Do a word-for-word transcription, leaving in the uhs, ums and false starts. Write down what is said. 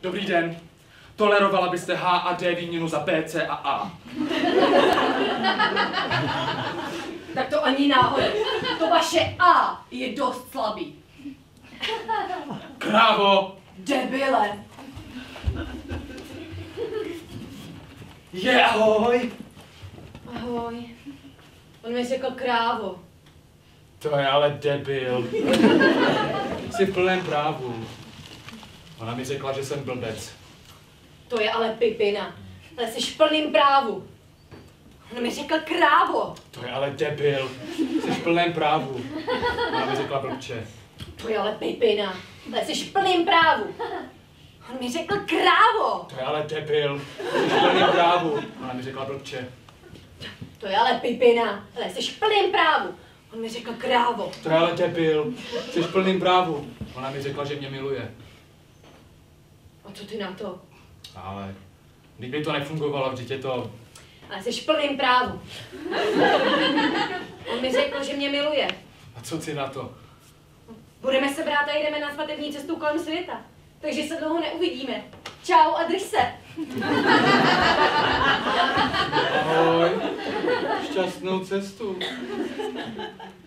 Dobrý den. Tolerovala byste H a D výměnu za B, C a A? Tak to ani náhodou. To vaše A je dost slabý. Krávo! Debile. Je, ahoj! Ahoj. On mi řekl krávo. To je ale debil. Jsi v plném právu. Ona mi řekla, že jsem blbec. To je ale pipina. Ale jsi v plným právu. On mi řekl krávo. To je ale debil. Jsi v plném právu. Ona mi řekla blbče. To je ale pipina. Ale jsi v plným právu. On mi řekl krávo. To je ale debil. Jsi v plném právu. Ona mi řekla blbče. To je ale pipina. Ale jsi v plným právu. On mi řekl krávo. To je ale debil. Jsi v plném právu. Ona mi řekla, že mě miluje. A co ty na to? Ale kdyby to nefungovalo, vždyť je to... Ale jsi v plným právu. On mi řekl, že mě miluje. A co ty na to? Budeme se brát a jdeme na svatební cestu kolem světa. Takže se dlouho neuvidíme. Čau a drž se. Ahoj. Šťastnou cestu.